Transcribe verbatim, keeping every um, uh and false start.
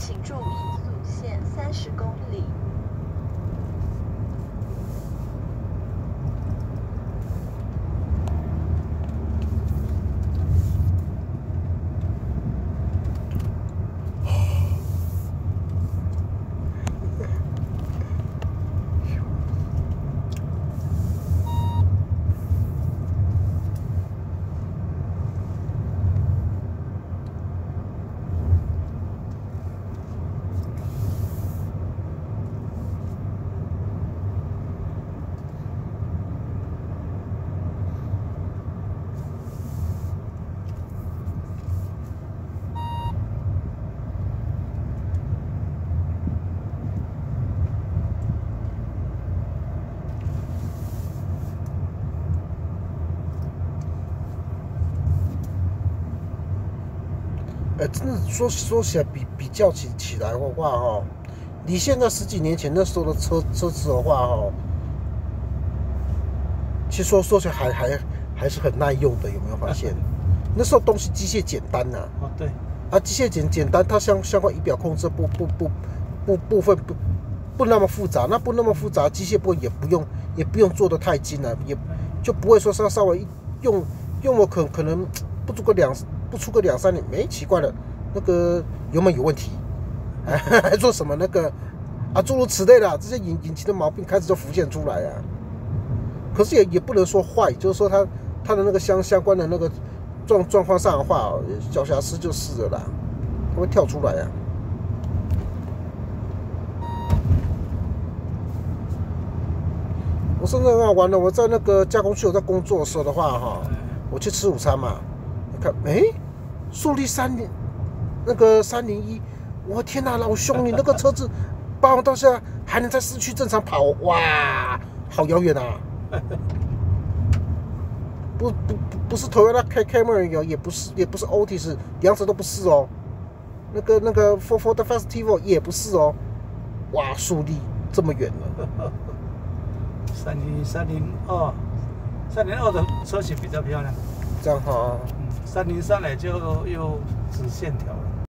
请注意速限三十公里。 哎，真的说说起来比比较起起来的话哈，你现在十几年前那时候的车车子的话哈，其实说说起来还还还是很耐用的，有没有发现？那时候东西机械简单呐、啊。 哦，对。 啊，机械简简单，它相相关仪表控制不不不不部分不不那么复杂，那不那么复杂，机械部也不用也不用做得太精了，也就不会说稍稍微用用我可可能不足个两不出个两三年，没奇怪了，那个油门有问题，还做什么那个啊诸如此类的，这些引引擎的毛病开始就浮现出来啊。可是也也不能说坏，就是说它它的那个相相关的那个状状况上的话，小瑕疵就是了啦，它会跳出来啊。我甚至很好玩的，我在那个加工区我在工作的时候的话，哈，我去吃午餐嘛，你看，哎，速力三零那个三零一，我天哪，老兄，你那个车子八万到现在还能在市区正常跑，哇，好遥远啊！不不不不是 Toyota Camry 也不是也不是 Altis， 两者都不是哦。那个那个 Ford Festival 也不是哦。哇，速力这么远了。 三零三零二，三零二的车型比较漂亮。 这样哈。 嗯，三零三呢就又直线条了。